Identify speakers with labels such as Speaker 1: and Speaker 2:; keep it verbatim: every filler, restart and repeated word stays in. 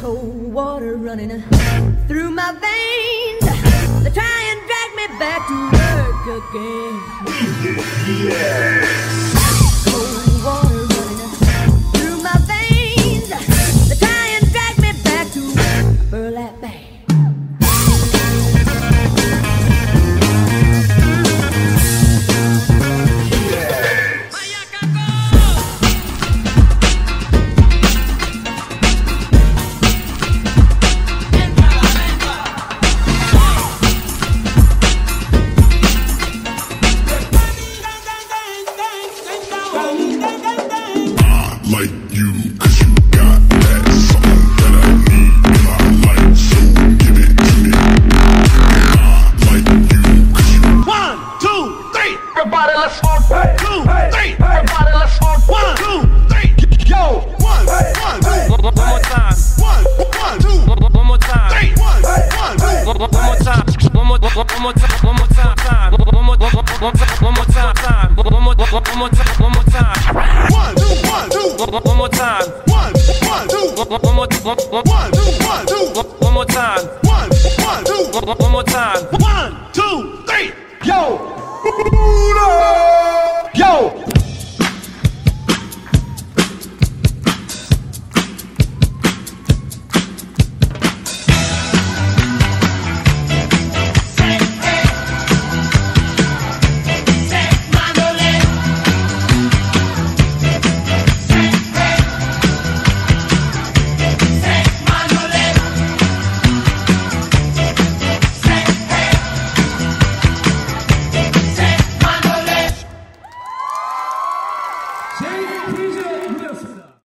Speaker 1: Cold water running through my veins. They try and drag me back to work again.
Speaker 2: Yes.
Speaker 1: Cold water running through my veins. They try and drag me back to work. Burlap bag.
Speaker 2: Like you, cause you got that something that I need in my life, so give it to me. I like you, cause you.
Speaker 3: One, two, three.
Speaker 4: Everybody, let's walk.
Speaker 3: Hey, two,
Speaker 4: hey,
Speaker 3: three.
Speaker 4: Everybody, let's walk.
Speaker 3: One, two, three. Yo, one,
Speaker 4: Hey,
Speaker 3: one,
Speaker 4: hey.
Speaker 3: two.
Speaker 5: One, one more time.
Speaker 3: One, one, two.
Speaker 5: One, one more time.
Speaker 3: Three. One, one, two.
Speaker 5: One, one more time. One more, one, one more time. One more time. Time. One more, one, one, one, one more time. Time. One more, one, one more time. One more time.
Speaker 3: One, two, one, two.
Speaker 5: One, one, one more time.
Speaker 3: One, one, two.
Speaker 5: One, one, one more, one, one,
Speaker 3: One, two, one, two.
Speaker 5: one, one more time.
Speaker 3: One, one, two.
Speaker 5: One, one, one more time.
Speaker 3: One, two, three.
Speaker 4: Yo. Yo.